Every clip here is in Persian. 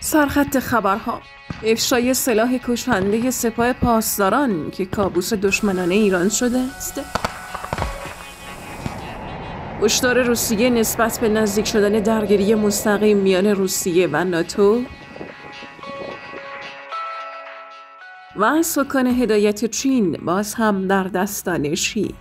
سرخط خبرها: افشای سلاح کشنده سپاه پاسداران که کابوس دشمنان ایران شده است. هشدار روسیه نسبت به نزدیک شدن درگیری مستقیم میان روسیه و ناتو. و سکان هدایت چین باز هم در دستان شی.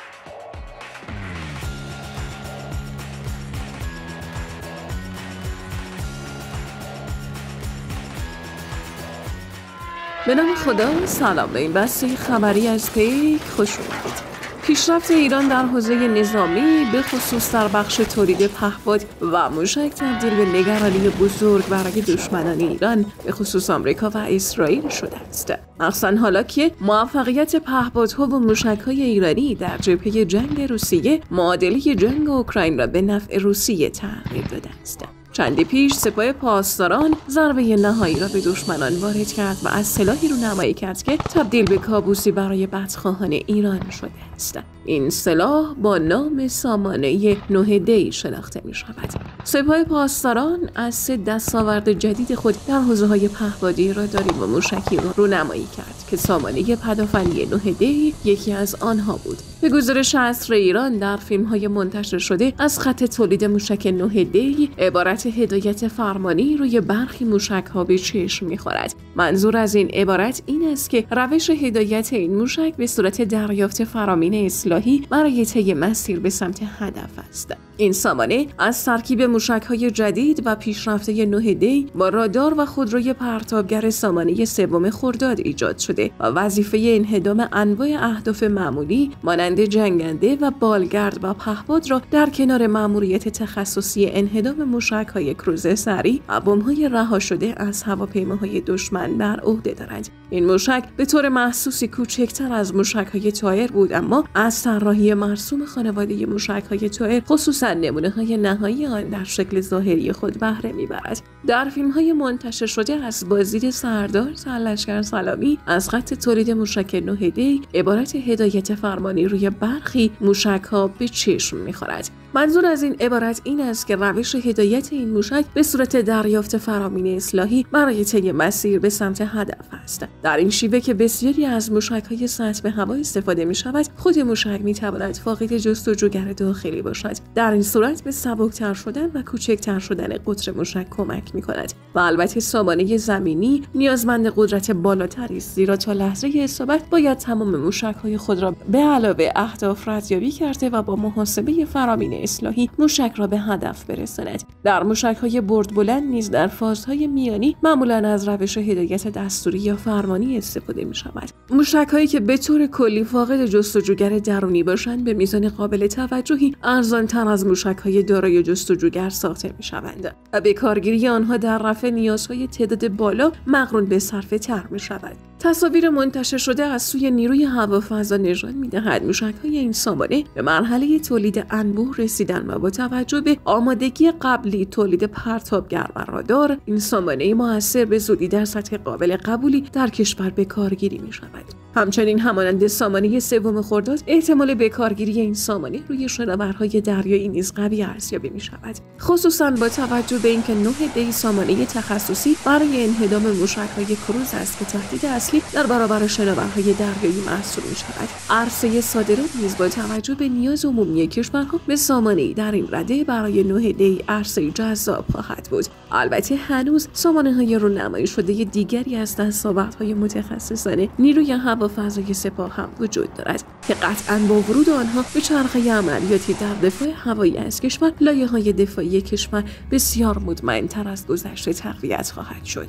به نام خدا، سلام به این بسته خبری از پیک خوش اومدید. پیشرفت ایران در حوزه نظامی به خصوص در بخش تولید پهپاد و موشک تبدیل به نگرانی بزرگ برای دشمنان ایران به خصوص آمریکا و اسرائیل شده است. مخصوصاً حالا که موفقیت پهپادها و موشک‌های ایرانی در جبهه جنگ روسیه معادله جنگ اوکراین را به نفع روسیه تغییر داده است. چندی پیش سپاه پاسداران ضربه نهایی را به دشمنان وارد کرد و از سلاحی رو نمایی کرد که تبدیل به کابوسی برای بدخواهان ایران شده است. این سلاح با نام سامانه 9D شناخته می شود. سپاه پاسداران از 3 دستاورد جدید خود در حوزه‌های پهپادی، راداری و موشکی رو نمایی کرد که سامانه پدافندی 9D یکی از آنها بود. به گزارش عصر ایران در فیلم‌های منتشر شده از خط تولید موشک 9D عبارت هدایت فرمانی روی برخی موشک‌ها به چشم می‌خورد. منظور از این عبارت این است که روش هدایت این موشک به صورت دریافت فرامین اصلاحی برای طی مسیر به سمت هدف است. این سامانه از ترکیب موشک‌های جدید و پیشرفته 9D با رادار و خودروی پرتابگر سامانه 3 خرداد ایجاد شده و وظیفه انهدام انواع اهداف معمولی مانند جنگنده و بالگرد و پهپاد را در کنار مأموریت تخصصی انهدام موشک‌های کروز سریع و بمب‌های رها شده از هواپیماهای دشمن بر عهده دارد. این موشک به طور محسوسی کوچکتر از موشک‌های تایر بود، اما از طراحی مرسوم خانواده موشک‌های تایر خصوصا نمونه‌های نهایی آن در شکل ظاهری خود بهره می‌برد. در فیلم‌های منتشر شده از بازدید سردار سرلشکر سلامی از خط تولید موشک 9D عبارت هدایت فرمانی روی برخی موشک‌ها به چشم می‌خورد. منظور از این عبارت این است که روش هدایت این موشک به صورت دریافت فرامین اصلاحی برای طی مسیر به سمت هدف است. در این شیوه که بسیاری از موشک‌های سطح هوا استفاده می‌شود، خود موشک می‌تواند فاقد جستجوگر داخلی باشد. در این صورت به سبکتر شدن و کوچکتر شدن قطر موشک کمک می‌کند. و البته سامانه زمینی نیازمند قدرت بالاتری است، زیرا تا لحظه اصابت باید تمام موشک‌های خود را به علاوه اهداف ردیابی کرده و با محاسبه فرامین اصلاحی موشک را به هدف برساند. در موشک‌های برد بلند نیز در فازهای میانی معمولاً از روش هدایت دستوری یا فرمانی استفاده می‌شود. موشک‌هایی که به طور کلی فاقد جستجوگر درونی باشند به میزان قابل توجهی ارزان‌تر از موشک‌های دارای جستجوگر ساخته می‌شوند و به کارگیری آنها در رفع نیازهای تعداد بالا مقرون به صرفه‌تر می‌شود. تصاویر منتشر شده از سوی نیروی هوافضا نشان می‌دهد موشک‌های این سامانه به مرحله تولید انبوه رسیدن و با توجه به آمادگی قبلی تولید پرتابگر و رادار، این سامانه مؤثر به زودی در سطح قابل قبولی در کشور به کارگیری می‌شود. همچنین همانند سامانه 3 خرداد احتمال به کارگیری این سامانه روی شناورهای دریایی نیز قوی ارزیابی می‌شود، خصوصاً با توجه به اینکه 9D سامانه تخصصی برای انهدام موشک‌های کروز است که تهدید اصلی در برابر شناورهای دریایی محسوب می‌شود. عرصه صادرات نیز با توجه به نیاز عمومی کشورها به سامانه‌ای در این رده برای 9D عرصه جذاب خواهد بود. البته هنوز سامانه‌های رونمایی شده دیگری از دستاوردهای متخصصان نیروی هوافضای سپاه هم وجود دارد که قطعاً با ورود آنها به چرخه عملیاتی در دفاع هوایی از کشور، لایه‌های دفاعی کشور بسیار مطمئن‌تر از گذشته تقویت خواهد شد.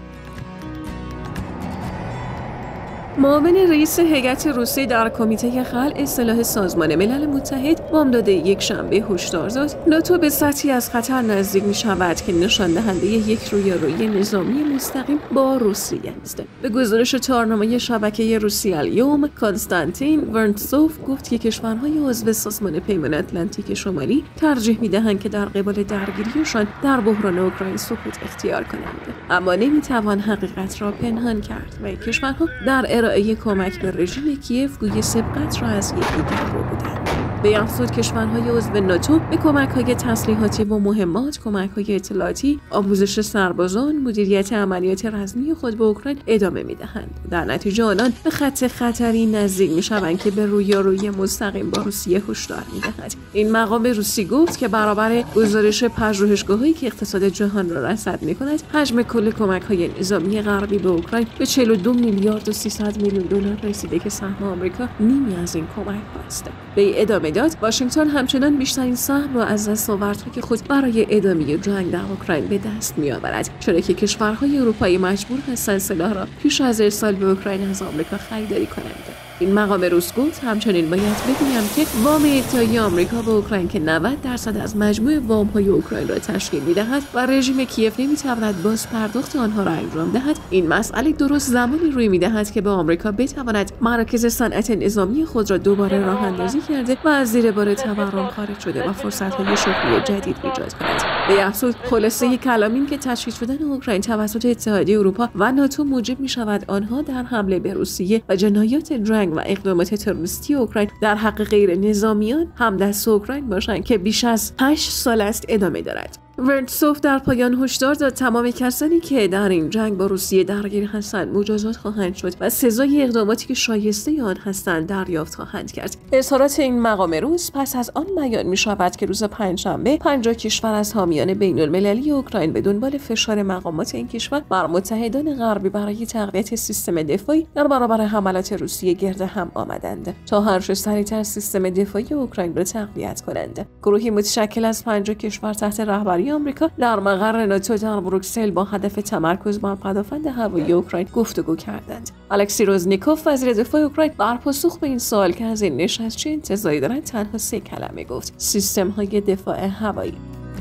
معاون رئیس هیئت روسی در کمیته خلع سلاح سازمان ملل متحد بامداد یکشنبه هشدار داد ناتو به سطحی از خطر نزدیک می شود که نشان دهنده یک رویارویی نظامی مستقیم با روسیه است. به گزارش تارنامه شبکه روسیه الیوم، کنستانتین ورنتسوف گفت که کشورهای عضو سازمان پیمان اتلانتیک شمالی ترجیح می دهند که در قبال درگیریشان در بحران اوکراین سکوت اختیار کنند، اما نمی توان حقیقت را پنهان کرد و کشورها در ارائه کمک به رژیم کیف گوی سبقت را از یکدیگر بودند. به افزود کشورهای عضو ناتو به کمک‌های تسلیحاتی و مهمات، کمک‌های اطلاعاتی، آموزش سربازان، مدیریت عملیات رزمی خود به اوکراین ادامه می‌دهند. در نتیجه آنان به خط خطری نزدیک می‌شوند که به رویارویی مستقیم با روسیه هشدار می‌دهد. این مقام روسی گفت که برابر گزارش پژوهشگاه‌هایی که اقتصاد جهان را رصد می‌کند، حجم کل کمک‌های نظامی غربی به اوکراین به 42 میلیارد و 300 میلیون دلار رسیده که سهم آمریکا نیمی از این کمک است. به ادامه داد واشنگتن همچنان بیشترین سهم را از دستاوردهای خود برای ادامه جنگ در اوکراین به دست می‌آورد، چرا که کشورهای اروپایی مجبور هستند سلاح را پیش از ارسال به اوکراین از آمریکا خریداری کنند. این مقام روس گفت همچنین باید بگویم که وام ادعای آمریکا به اوکراین که 90% از مجموع وام‌های اوکراین را تشکیل می‌دهد و رژیم کیف نمی‌تواند باز پرداخت آنها را انجام دهد، این مسئله درست زمانی روی می‌دهد که به آمریکا بتواند مراکز صنعت نظامی خود را دوباره راه‌اندازی کرده و از زیر بار تورم خارج شده و فرصت‌های شغلی جدید ایجاد کند. به افزود خلاصه کلام این که تشکیل شدن اوکراین توسط اتحادیه اروپا و ناتو موجب می‌شود آنها در حمله به روسیه و جنایات جنگ و اقدامات تروریستی اوکراین در حق غیر نظامیان همدست اوکراین باشند که بیش از 8 سال است ادامه دارد. ورنتسوف در پایان هشدار داد تمام کسانی که در این جنگ با روسیه درگیر هستند مجازات خواهند شد و سزای اقداماتی که شایسته آن هستند دریافت خواهند کرد. اظهارات این مقام روس پس از آن بیان می شود که روز پنجشنبه 50 کشور از حامیان بین المللی اوکراین به دنبال فشار مقامات این کشور بر متحدان غربی برای تقویت سیستم دفاعی در برابر حملات روسیه گرد هم آمدند تا هر چه سریعتر سیستم دفاعی اوکراین را تقویت کنند. گروهی متشکل از 50 کشور تحت رهبری آمریکا در مقر ناتو در بروکسل با هدف تمرکز بر پدافند هوایی اوکراین گفتگو کردند. الکسی روزنیکوف وزیر دفاع اوکراین در پاسخ به این سوال که از این نشست چه انتظاری دارند تنها 3 کلمه گفت: سیستم‌های دفاع هوایی.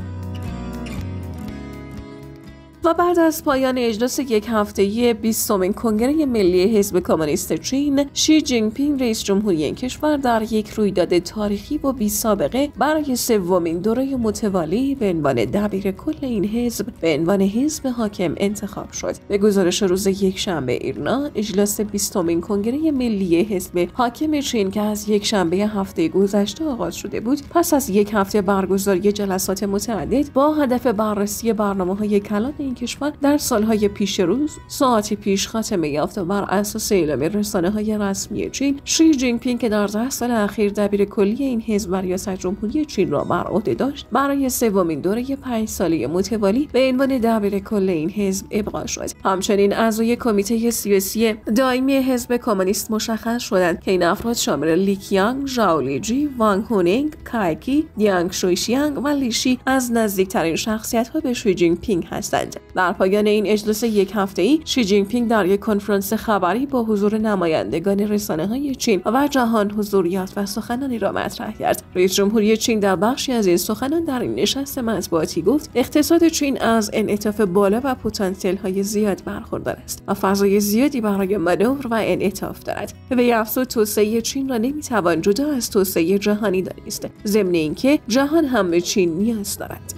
و بعد از پایان اجلاس یک هفته‌ای 20مین کنگره ملی حزب کمونیست چین، شی جین پینگ رئیس جمهوری این کشور در یک رویداد تاریخی با بی‌سابقه برای 3مین دوره متوالی به عنوان دبیرکل این حزب به عنوان حزب حاکم انتخاب شد. به گزارش روز یکشنبه ایرنا، اجلاس 20مین کنگره ملی حزب حاکم چین که از یکشنبه هفته گذشته آغاز شده بود، پس از یک هفته برگزاری جلسات متعدد با هدف بررسی برنامه‌های کلان این کشور در سالهای پیش روز، ساعتی پیش خاتمه یافت و بر اساس اعلام رسانه‌های رسمی چین، شی جین پینگ که در 10 سال اخیر دبیر کلی این حزب و ریاست جمهوری چین را بر عهده داشت، برای 3مین دوره 5 ساله متوالی به عنوان دبیر کل این حزب ابقا شد. همچنین اعضای کمیته سیاسی دائمی حزب کمونیست مشخص شدند که این افراد شامل لی کیانگ، ژائو لیجی، وانگ هونینگ، کایکی، دیانگ شویشیانگ و لیشی از نزدیکترین شخصیت‌ها به شی جین پینگ هستند. در پایان این اجلاس یک هفته‌ای، شی جین پینگ در یک کنفرانس خبری با حضور نمایندگان رسانه‌های چین و جهان حضور یافت و سخنانی را مطرح کرد. رئیس جمهوری چین در بخشی از این سخنان در این نشست مطبوعاتی گفت اقتصاد چین از انعطاف بالا و پتانسیل‌های زیاد برخوردار است و فضای زیادی برای مانور و انعطاف دارد. به افزود توسعه چین را نمی‌توان جدا از توسعه جهانی دانست، ضمن اینکه جهان هم به چین نیاز دارد.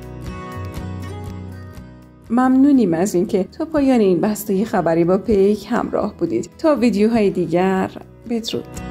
ممنونیم از اینکه تا پایان این بسته خبری با پیک همراه بودید. تا ویدیوهای دیگر، بدرود.